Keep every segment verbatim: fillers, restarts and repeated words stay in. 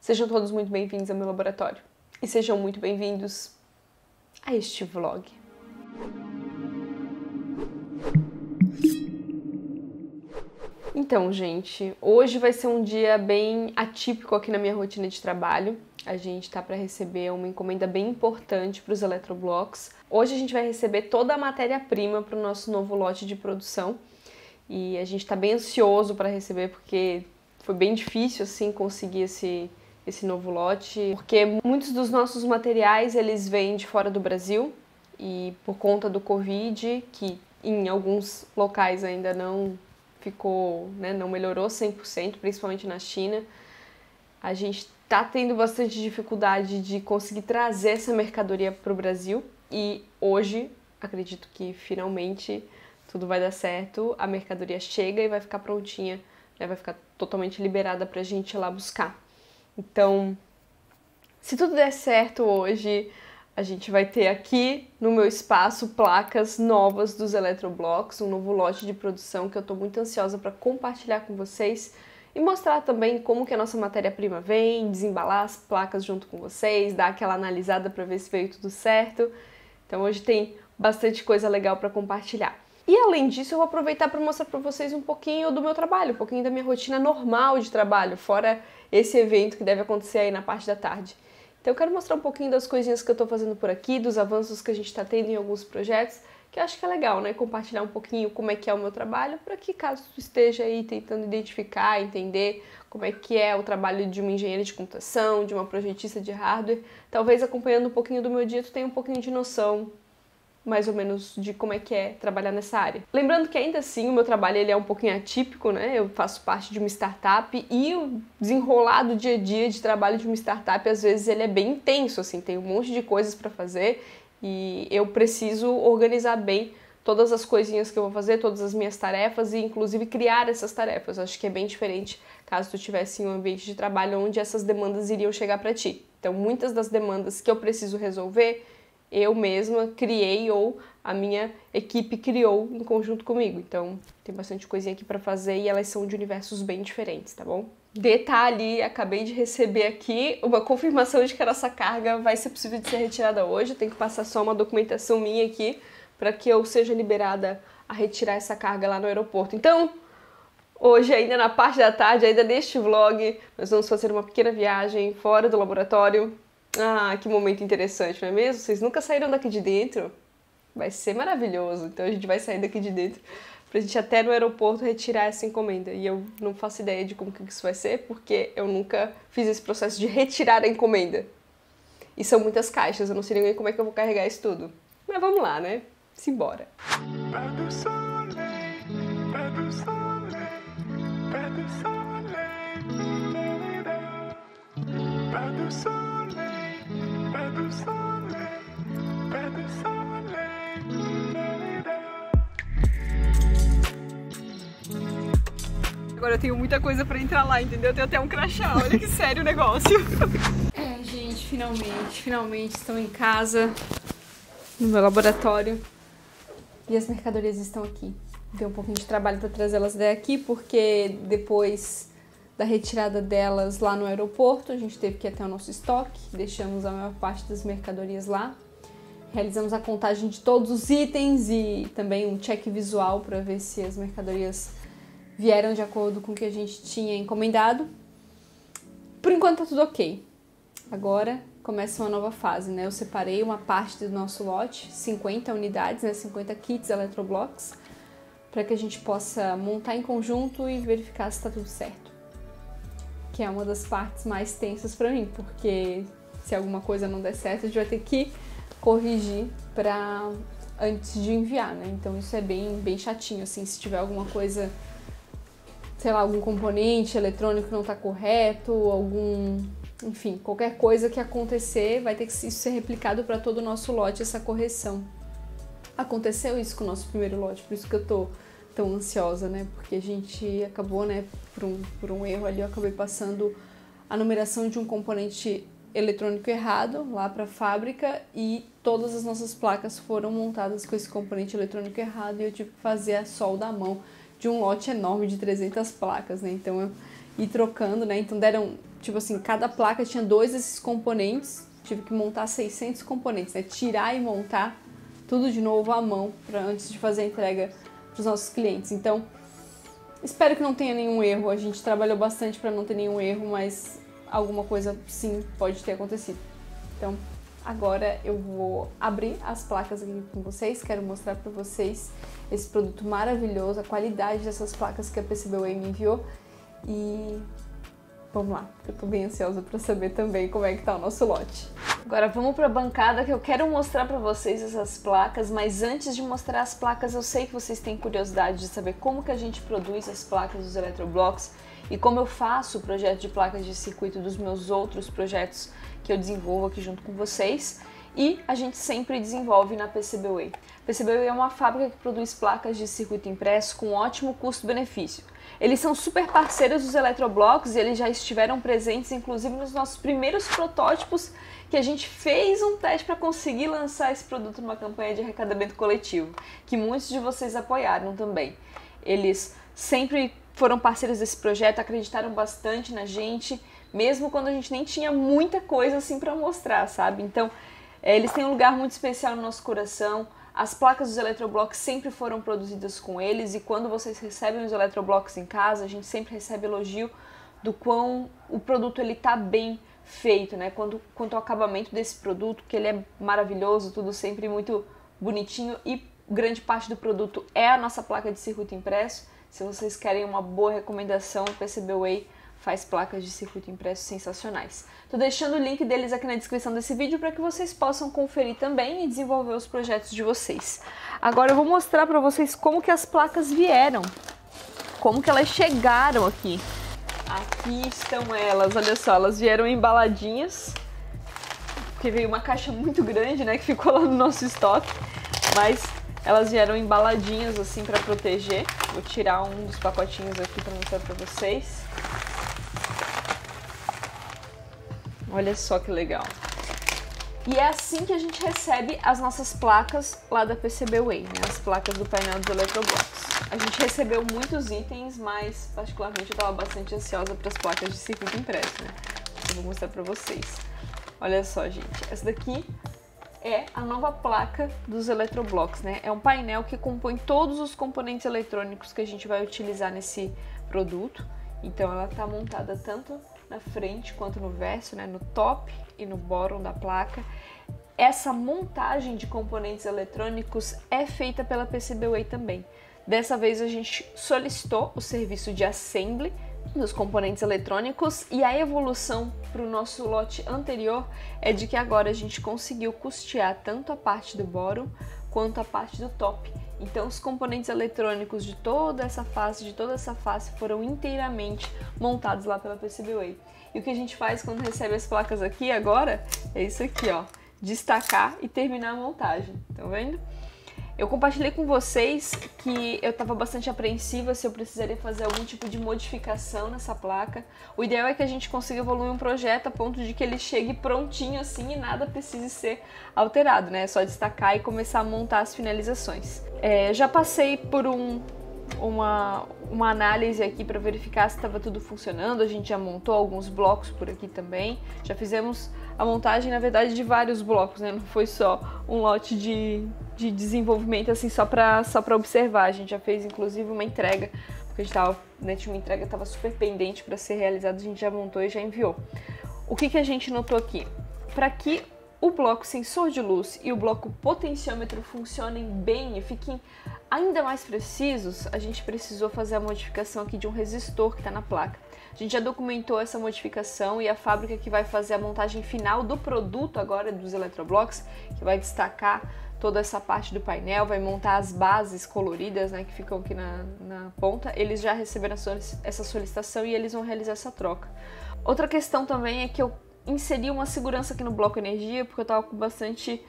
Sejam todos muito bem-vindos ao meu laboratório e sejam muito bem-vindos a este vlog. Então, gente, hoje vai ser um dia bem atípico aqui na minha rotina de trabalho. A gente tá para receber uma encomenda bem importante para os eletroblocos. Hoje a gente vai receber toda a matéria-prima para o nosso novo lote de produção e a gente tá bem ansioso para receber porque foi bem difícil assim conseguir esse esse novo lote, porque muitos dos nossos materiais eles vêm de fora do Brasil e por conta do Covid, que em alguns locais ainda não ficou, né, não melhorou cem por cento, principalmente na China, a gente tá tendo bastante dificuldade de conseguir trazer essa mercadoria para o Brasil e hoje, acredito que finalmente tudo vai dar certo, a mercadoria chega e vai ficar prontinha, né, vai ficar totalmente liberada pra gente ir lá buscar. Então, se tudo der certo hoje, a gente vai ter aqui no meu espaço placas novas dos eletroblocos, um novo lote de produção que eu estou muito ansiosa para compartilhar com vocês e mostrar também como que a nossa matéria-prima vem, desembalar as placas junto com vocês, dar aquela analisada para ver se veio tudo certo. Então hoje tem bastante coisa legal para compartilhar. E além disso, eu vou aproveitar para mostrar para vocês um pouquinho do meu trabalho, um pouquinho da minha rotina normal de trabalho, fora esse evento que deve acontecer aí na parte da tarde. Então eu quero mostrar um pouquinho das coisinhas que eu estou fazendo por aqui, dos avanços que a gente está tendo em alguns projetos, que eu acho que é legal, né? Compartilhar um pouquinho como é que é o meu trabalho, para que caso tu esteja aí tentando identificar, entender como é que é o trabalho de uma engenheira de computação, de uma projetista de hardware, talvez acompanhando um pouquinho do meu dia, tu tenha um pouquinho de noção mais ou menos de como é que é trabalhar nessa área. Lembrando que ainda assim o meu trabalho ele é um pouquinho atípico, né? Eu faço parte de uma startup e o desenrolar do dia a dia de trabalho de uma startup às vezes ele é bem intenso, assim, tem um monte de coisas para fazer e eu preciso organizar bem todas as coisinhas que eu vou fazer, todas as minhas tarefas e inclusive criar essas tarefas. Acho que é bem diferente caso tu tivesse em um ambiente de trabalho onde essas demandas iriam chegar para ti. Então muitas das demandas que eu preciso resolver eu mesma criei ou a minha equipe criou em conjunto comigo. Então, tem bastante coisinha aqui pra fazer e elas são de universos bem diferentes, tá bom? Detalhe, acabei de receber aqui uma confirmação de que a nossa carga vai ser possível de ser retirada hoje. Eu tenho que passar só uma documentação minha aqui para que eu seja liberada a retirar essa carga lá no aeroporto. Então, hoje, ainda na parte da tarde, ainda neste vlog, nós vamos fazer uma pequena viagem fora do laboratório. Ah, que momento interessante, não é mesmo? Vocês nunca saíram daqui de dentro? Vai ser maravilhoso. Então a gente vai sair daqui de dentro pra gente ir até no aeroporto retirar essa encomenda. E eu não faço ideia de como que isso vai ser, porque eu nunca fiz esse processo de retirar a encomenda. E são muitas caixas, eu não sei nem como é que eu vou carregar isso tudo. Mas vamos lá, né? Simbora. Agora eu tenho muita coisa pra entrar lá, entendeu? Eu tenho até um crachá, olha que sério o negócio. É, gente, finalmente, finalmente estão em casa, no meu laboratório. E as mercadorias estão aqui. Deu um pouquinho de trabalho pra trazê-las daqui, porque depois da retirada delas lá no aeroporto, a gente teve que ir até o nosso estoque, deixamos a maior parte das mercadorias lá. Realizamos a contagem de todos os itens e também um check visual para ver se as mercadorias vieram de acordo com o que a gente tinha encomendado. Por enquanto tá tudo ok. Agora começa uma nova fase, né? Eu separei uma parte do nosso lote, cinquenta unidades, né? cinquenta kits eletroblocos, para que a gente possa montar em conjunto e verificar se tá tudo certo. Que é uma das partes mais tensas para mim, porque se alguma coisa não der certo, a gente vai ter que corrigir para antes de enviar, né? Então isso é bem, bem chatinho, assim, se tiver alguma coisa, sei lá, algum componente eletrônico que não está correto, algum, enfim, qualquer coisa que acontecer, vai ter que isso ser replicado para todo o nosso lote, essa correção. Aconteceu isso com o nosso primeiro lote, por isso que eu tô tão ansiosa, né? Porque a gente acabou, né, por um, por um erro ali, eu acabei passando a numeração de um componente eletrônico errado lá para a fábrica e todas as nossas placas foram montadas com esse componente eletrônico errado e eu tive que fazer a solda à mão de um lote enorme de trezentas placas, né? Então eu ir trocando, né? Então deram tipo assim, cada placa tinha dois desses componentes, tive que montar seiscentos componentes, né? Tirar e montar tudo de novo à mão para antes de fazer a entrega para os nossos clientes. Então, espero que não tenha nenhum erro. A gente trabalhou bastante para não ter nenhum erro, mas alguma coisa sim pode ter acontecido. Então, agora eu vou abrir as placas aqui com vocês, quero mostrar para vocês esse produto maravilhoso, a qualidade dessas placas que a PCBWay me enviou e vamos lá, eu tô bem ansiosa para saber também como é que tá o nosso lote. Agora vamos para a bancada que eu quero mostrar para vocês essas placas, mas antes de mostrar as placas eu sei que vocês têm curiosidade de saber como que a gente produz as placas dos Eletroblocks e como eu faço o projeto de placas de circuito dos meus outros projetos que eu desenvolvo aqui junto com vocês e a gente sempre desenvolve na PCBWay. A PCBWay é uma fábrica que produz placas de circuito impresso com ótimo custo-benefício. Eles são super parceiros dos Eletroblocks e eles já estiveram presentes inclusive nos nossos primeiros protótipos que a gente fez um teste para conseguir lançar esse produto numa campanha de arrecadamento coletivo, que muitos de vocês apoiaram também. Eles sempre foram parceiros desse projeto, acreditaram bastante na gente, mesmo quando a gente nem tinha muita coisa assim para mostrar, sabe? Então, é, eles têm um lugar muito especial no nosso coração. As placas dos Eletroblocks sempre foram produzidas com eles e quando vocês recebem os Eletroblocks em casa, a gente sempre recebe elogio do quão o produto ele tá bem feito, né? Quanto, quanto ao acabamento desse produto, que ele é maravilhoso, tudo sempre muito bonitinho e grande parte do produto é a nossa placa de circuito impresso. Se vocês querem uma boa recomendação, o PCBWay faz placas de circuito impresso sensacionais. Tô deixando o link deles aqui na descrição desse vídeo para que vocês possam conferir também e desenvolver os projetos de vocês. Agora eu vou mostrar para vocês como que as placas vieram, como que elas chegaram aqui. Aqui estão elas, olha só, elas vieram embaladinhas, porque veio uma caixa muito grande, né, que ficou lá no nosso estoque, mas elas vieram embaladinhas assim para proteger. Vou tirar um dos pacotinhos aqui para mostrar para vocês. Olha só que legal. E é assim que a gente recebe as nossas placas lá da PCBWay, né? As placas do painel dos Eletroblocks. A gente recebeu muitos itens, mas particularmente eu estava bastante ansiosa para as placas de circuito impresso, né? Eu vou mostrar para vocês. Olha só, gente. Essa daqui é a nova placa dos Eletroblocks, né? É um painel que compõe todos os componentes eletrônicos que a gente vai utilizar nesse produto. Então ela está montada tanto na frente quanto no verso, né? No top e no bottom da placa. Essa montagem de componentes eletrônicos é feita pela PCBWay também. Dessa vez a gente solicitou o serviço de assembly dos componentes eletrônicos e a evolução para o nosso lote anterior é de que agora a gente conseguiu custear tanto a parte do bottom quanto a parte do top. Então os componentes eletrônicos de toda essa face, de toda essa face foram inteiramente montados lá pela PCBWay. E o que a gente faz quando recebe as placas aqui agora é isso aqui, ó, destacar e terminar a montagem, tá vendo? Eu compartilhei com vocês que eu estava bastante apreensiva se eu precisaria fazer algum tipo de modificação nessa placa. O ideal é que a gente consiga evoluir um projeto a ponto de que ele chegue prontinho assim e nada precise ser alterado, né? É só destacar e começar a montar as finalizações. É, já passei por um, uma, uma análise aqui para verificar se estava tudo funcionando. A gente já montou alguns blocos por aqui também. Já fizemos a montagem, na verdade, de vários blocos, né? Não foi só um lote de... de desenvolvimento assim só para só para observar. A gente já fez inclusive uma entrega, porque a gente tava, né, tinha uma entrega que estava super pendente para ser realizada, a gente já montou e já enviou. O que que a gente notou aqui? Para que o bloco sensor de luz e o bloco potenciômetro funcionem bem e fiquem ainda mais precisos, a gente precisou fazer a modificação aqui de um resistor que está na placa. A gente já documentou essa modificação e a fábrica que vai fazer a montagem final do produto agora dos Eletroblocks, que vai destacar toda essa parte do painel, vai montar as bases coloridas, né, que ficam aqui na, na ponta. Eles já receberam essa solicitação e eles vão realizar essa troca. Outra questão também é que eu inseri uma segurança aqui no bloco energia, porque eu tava com bastante...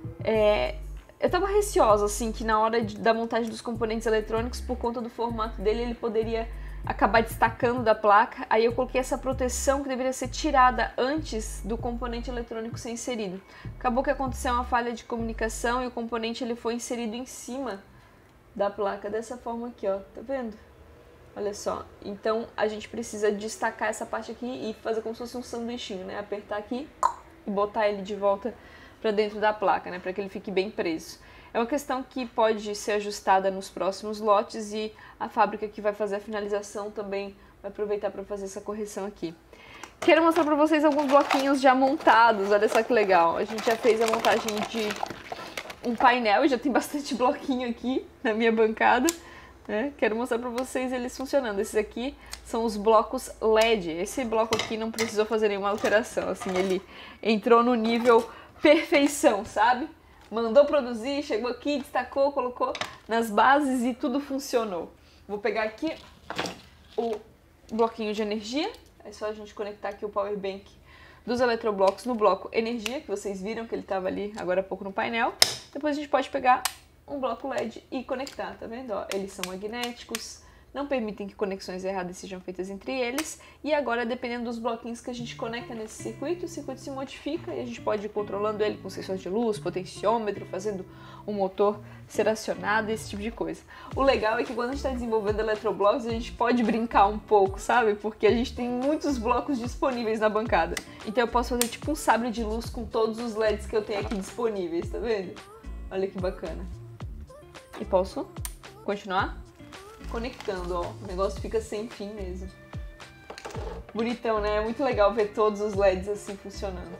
É, eu tava receosa, assim, que na hora de, da montagem dos componentes eletrônicos, por conta do formato dele, ele poderia acabar destacando da placa. Aí eu coloquei essa proteção que deveria ser tirada antes do componente eletrônico ser inserido. Acabou que aconteceu uma falha de comunicação e o componente ele foi inserido em cima da placa, dessa forma aqui, ó, tá vendo? Olha só, então a gente precisa destacar essa parte aqui e fazer como se fosse um sanduichinho, né? Apertar aqui e botar ele de volta para dentro da placa, né? Para que ele fique bem preso. É uma questão que pode ser ajustada nos próximos lotes e a fábrica que vai fazer a finalização também vai aproveitar para fazer essa correção aqui. Quero mostrar para vocês alguns bloquinhos já montados, olha só que legal. A gente já fez a montagem de um painel, já tem bastante bloquinho aqui na minha bancada. É, quero mostrar para vocês eles funcionando. Esses aqui são os blocos L E D. Esse bloco aqui não precisou fazer nenhuma alteração, assim, ele entrou no nível perfeição, sabe? Mandou produzir, chegou aqui, destacou, colocou nas bases e tudo funcionou. Vou pegar aqui o bloquinho de energia, é só a gente conectar aqui o power bank dos eletroblocos no bloco energia, que vocês viram que ele estava ali agora há pouco no painel. Depois a gente pode pegar um bloco L E D e conectar, tá vendo? Ó, eles são magnéticos, não permitem que conexões erradas sejam feitas entre eles. E agora, dependendo dos bloquinhos que a gente conecta nesse circuito, o circuito se modifica e a gente pode ir controlando ele com sensor de luz, potenciômetro, fazendo o motor ser acionado, esse tipo de coisa. O legal é que quando a gente está desenvolvendo eletroblocos, a gente pode brincar um pouco, sabe? Porque a gente tem muitos blocos disponíveis na bancada. Então eu posso fazer tipo um sabre de luz com todos os L E Ds que eu tenho aqui disponíveis, tá vendo? Olha que bacana. E posso continuar conectando, ó. O negócio fica sem fim mesmo. Bonitão, né? É muito legal ver todos os L E Ds assim funcionando.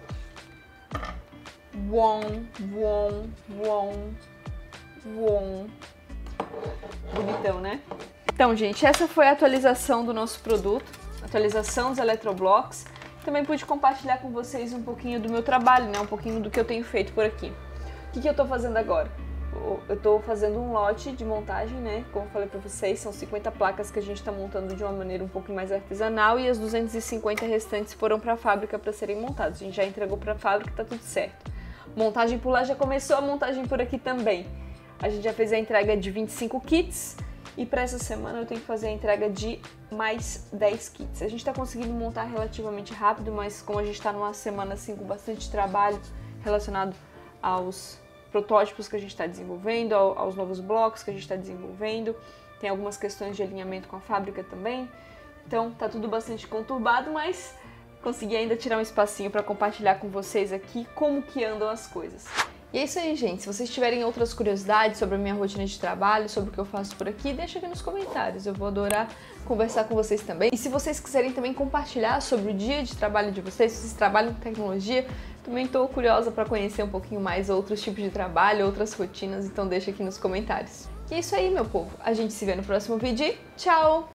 Voom, voom, voom, voom. Bonitão, né? Então, gente, essa foi a atualização do nosso produto, atualização dos eletroblocos. Também pude compartilhar com vocês um pouquinho do meu trabalho, né? Um pouquinho do que eu tenho feito por aqui. O que, que eu tô fazendo agora? Eu tô fazendo um lote de montagem, né? Como eu falei pra vocês, são cinquenta placas que a gente tá montando de uma maneira um pouco mais artesanal e as duzentas e cinquenta restantes foram pra fábrica para serem montadas. A gente já entregou pra fábrica e tá tudo certo. Montagem por lá já começou, a montagem por aqui também. A gente já fez a entrega de vinte e cinco kits e para essa semana eu tenho que fazer a entrega de mais dez kits. A gente tá conseguindo montar relativamente rápido, mas como a gente tá numa semana assim com bastante trabalho relacionado aos protótipos que a gente está desenvolvendo, aos novos blocos que a gente está desenvolvendo, tem algumas questões de alinhamento com a fábrica também, então tá tudo bastante conturbado, mas consegui ainda tirar um espacinho para compartilhar com vocês aqui como que andam as coisas. E é isso aí, gente. Se vocês tiverem outras curiosidades sobre a minha rotina de trabalho, sobre o que eu faço por aqui, deixa aqui nos comentários. Eu vou adorar conversar com vocês também. E se vocês quiserem também compartilhar sobre o dia de trabalho de vocês, se vocês trabalham com tecnologia, também estou curiosa para conhecer um pouquinho mais outros tipos de trabalho, outras rotinas, então deixa aqui nos comentários. E é isso aí, meu povo. A gente se vê no próximo vídeo. Tchau!